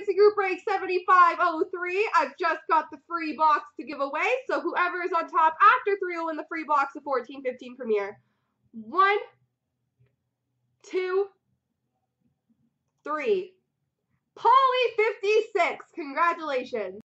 Fancy Group Break 7503. I've just got the free box to give away, so whoever is on top after 3 will win the free box of 1415 Premier. 1, 2, 3. Polly 56. Congratulations.